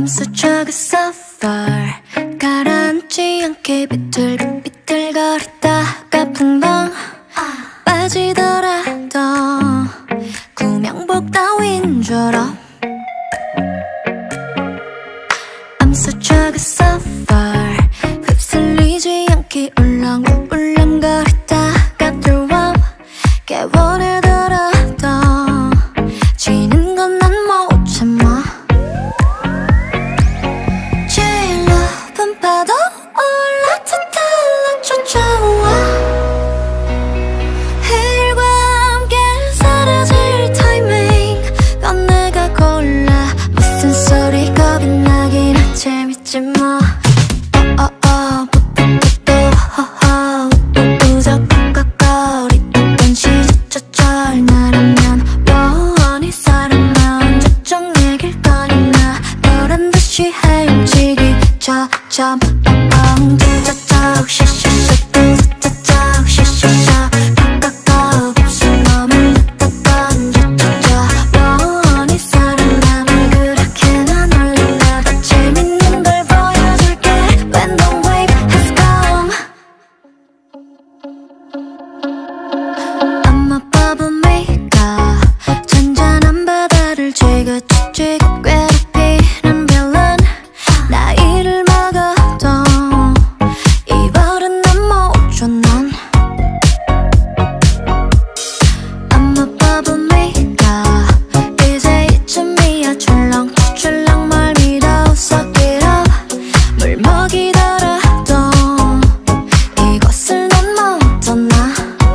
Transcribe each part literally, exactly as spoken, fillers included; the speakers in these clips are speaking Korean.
수척의 sapphire 가라앉지 않게 비틀비틀거리다가 풍덩 빠지더라도 구명복 따윈 줄 알아. I'm such a sapphire 휩쓸리지 않게 울렁울렁거리다가 들어와 깨워내더라도 지는 건 난 못 참아. 제일 높은 파도 올라타탈락 쫓아와 해일과 함께 사라질 타이밍 건 내가 골라. 무슨 소리 겁이 나긴 재밌지 뭐. 어어어 붓붓붓도 허허 우우적 꺽꺽거리던 시저철 나라면 원히 사람 마음 저쪽 얘길 거니나 너란 듯이 헤엄치기 저점 뻥뻥 저쪽 샤샤샤 저쪽 샤샤샤 꺽꺽꺽 없이 몸을 뜯었던 저쪽 원히 사람 나만 그렇게 난 올린다. 더 재밌는 걸 보여줄게 When the wave has come. I'm a bubble maker 잔잔한 바다를 쥐긋쥐긋 괴롭히는 빌런. 나이를 먹어도 이 벌은 난 못 줘 넌. I'm a bubble maker 이제 이쯤이야 출렁출렁 뭘 믿어 suck it up. 물 먹이더라도 이것을 난 못 떠나.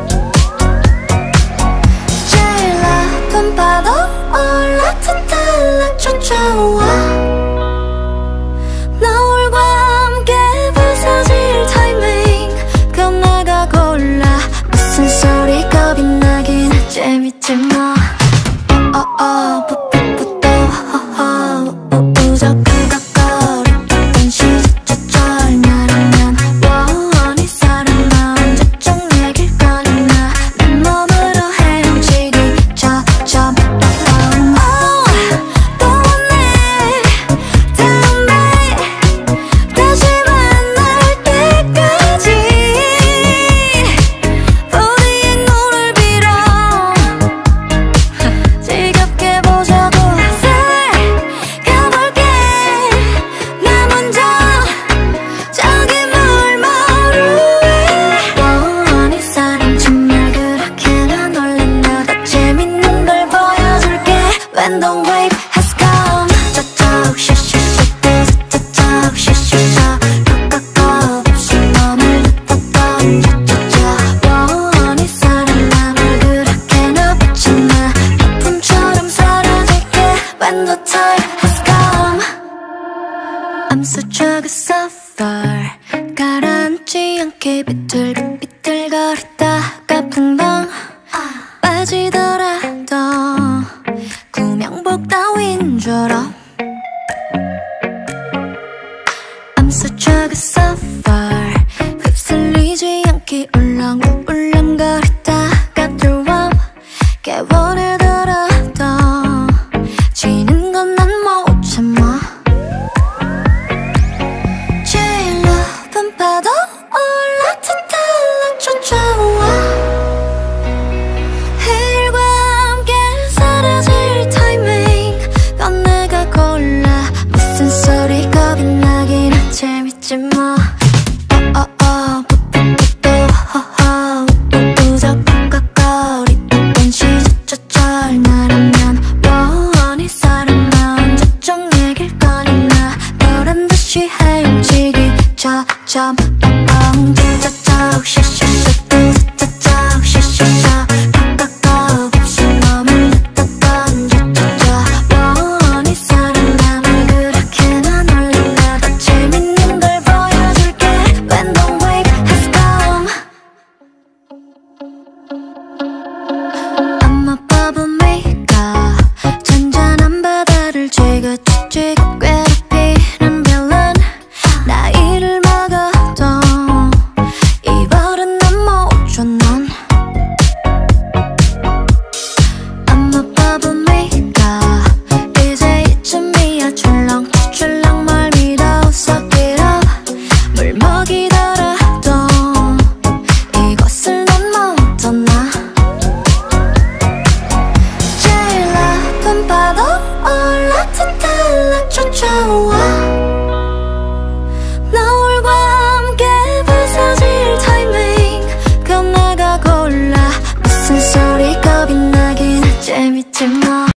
제일 높은 파도 올라타탈락 쫓아와 노을과 함께 부서질 타이밍 그건 내가 골라. 무슨 소리 겁이 나긴 재밌지 뭐. 어어어 붓붓붓도 허허 우우적 꺽꺽거리던 시저철 나라면 원히 사람 마음 저쪽 얘길 거니나 내 몸으로 헤엄치기 저점 뻥뻥. Oh 또 왔네 다음에 다시 만날 때까지 부디의 눈을 빌어 지겹게 보자고. 살가볼게 나 먼저 저기 물마루에 원히 사람 정말 그렇게 난 올린다. 더 재밌는 걸 보여줄게 When the wave has come. 저쪽 샤샤샤 저쪽 샤샤샤 꺽꺽꺽 없이 몸을 뜯었던 저쪽 원히 사람 나를 그렇게 나 붙였나. 거품처럼 사라질게 When the time has come. I'm such a sapphire 가라앉지 않게 비틀비틀거리다가 풍덩 빠지더라도 구명복 따윈 줄 알아. I'm such a sapphire 휩쓸리지 않게 울렁울렁거리다가 들어와 깨워내더라도 지는 건 난 못 참아. 제일 높은 파도 올라타탈락 쫓아와 해일과 함께 사라질 타이밍 건 내가 쫓아와